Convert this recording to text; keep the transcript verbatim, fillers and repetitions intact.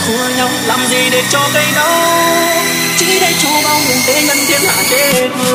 khua nhau làm gì để cho cây đau, chỉ để cho bao người tê nhân thiên hạ chết người.